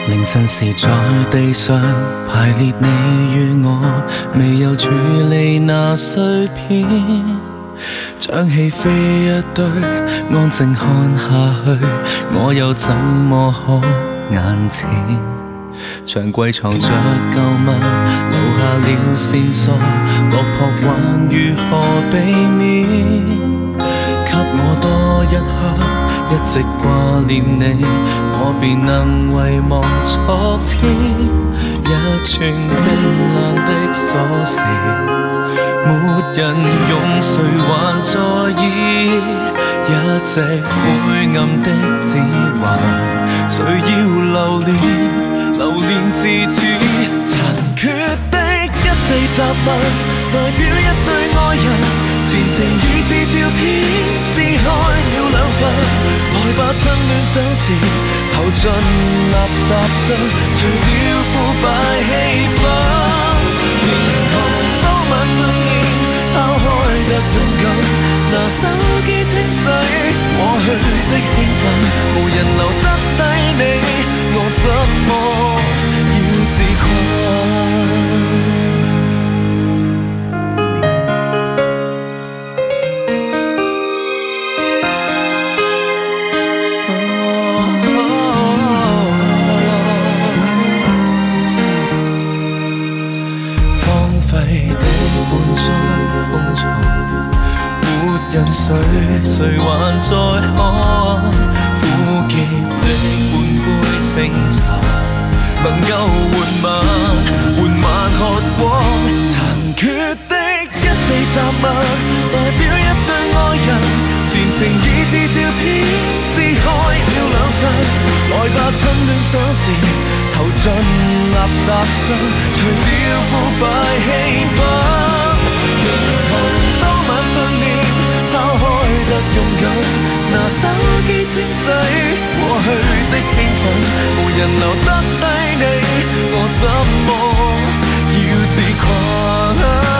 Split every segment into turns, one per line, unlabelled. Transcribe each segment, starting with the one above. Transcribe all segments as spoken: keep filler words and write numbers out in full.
凌晨時在地上排列你與我未有處理那碎片，將戲飛一堆，安靜看下去，我又怎麼可眼前？長櫃藏着舊物，留下了線索，落魄還如何避免？給我多一刻，一直掛念你，我便能遺忘昨天。一串冰冷的鎖匙，沒人用，誰還在意？一隻灰暗的指環，誰要留戀？留戀至此，殘缺的一地雜物，代表一對愛人。前程已自照片撕開了兩份，來吧趁亂想時，投進垃圾箱，除掉腐敗氣氛。連同當晚信念拋開得勇敢，拿手機清洗過去的興奮，無人留得低你，我怎麼要自困？誰誰還在看？苦澀的半杯清茶，能夠緩慢緩慢喝過。殘缺的一地雜物，代表一對愛人。前程已自照片撕開了兩份，來吧趁亂想時，投進垃圾箱，除掉腐敗氣氛。連同當晚信念拋開得勇敢，拿手機清洗過去的興奮，無人留得低你，我怎麼要自困？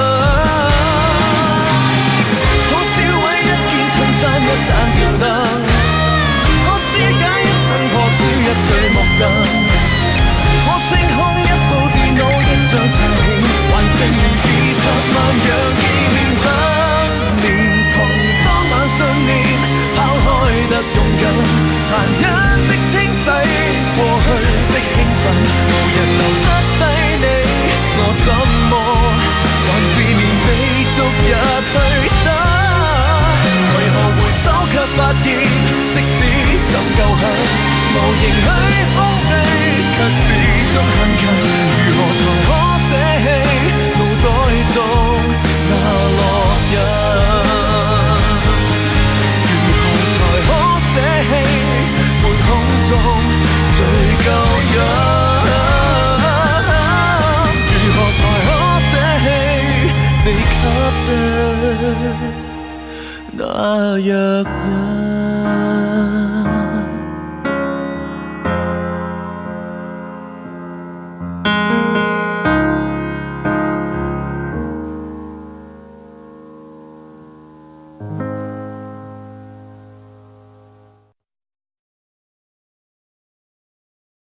好燒毀一件襯衫，一盞吊燈，我肢解一份破書，一對木凳，我清空一部電腦，一張唱片，還剩餘二十萬樣紀念品。信念拋開得勇敢，殘忍的清洗過去的興奮，無人留得低你，我怎麼還是連被逐日對等？為何回首卻發現，即使怎夠響，無形虛空裏卻始終很近，如何才可捨棄腦袋中那烙印？捨棄半空中最舊人，如何才可捨棄你給的那藥引？